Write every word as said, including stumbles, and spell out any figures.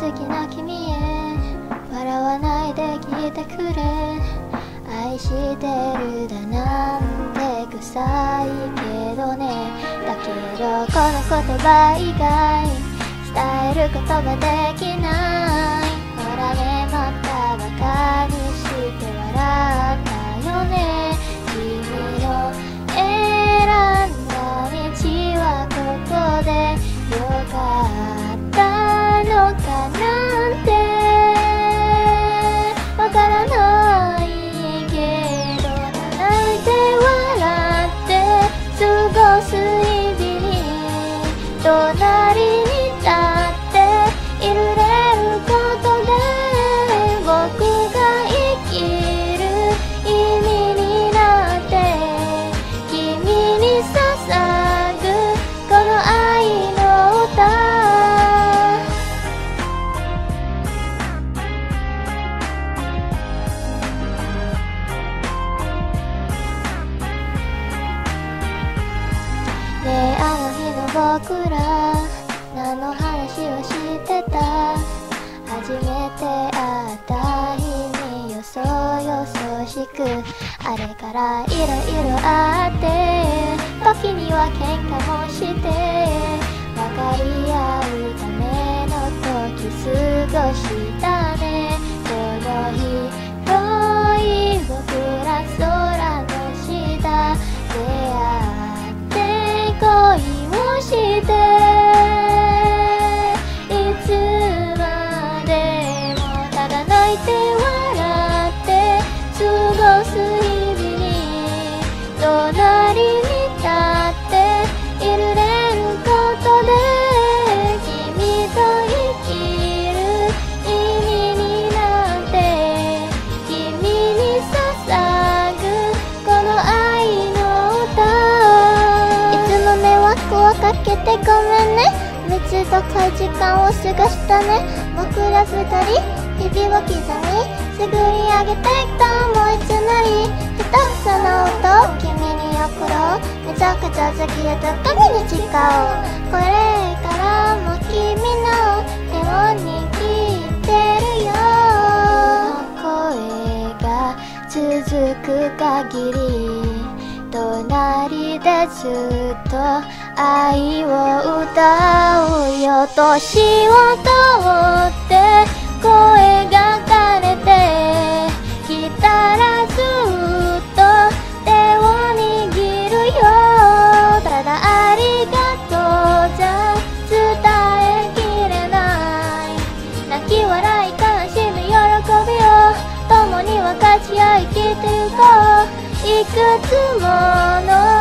好きな君へ笑わないで聞いてくれ愛してるだなんて臭いけどねだけどこの言葉以外伝えることができないほらねまたバカにして笑ったよね君の選んだ道はここでよかったのかなんてわからないけど泣いて笑って過ごす日々に隣に立っているれることで僕が生きる意味になって君に捧ぐこの愛の歌ねえあの日の僕ら何の話をしてた初めて会った日によそよそしくあれからいろいろあって時には喧嘩もして分かり合うための時過ごしたねこの日遠い僕ら空の下出会って恋をしていつまでもただ泣いて笑って過ごす日々に隣に立っているれることで君と生きる意味になって君に捧ぐこの愛の歌いつも迷惑をかけてごめんね密度濃い時間を過ごしたね僕ら二人日々を刻みすぐり上げていくと思いつなりひとくその音を君に送ろうめちゃくちゃ好きで神に誓おうこれからも君の手を握ってるよ声が続く限り隣でずっと愛を歌うよ年を通って声が枯れてきたらずっと手を握るよただありがとうじゃ伝えきれない泣き笑い悲しみ喜びを共に分かち合い生きてゆこういくつもの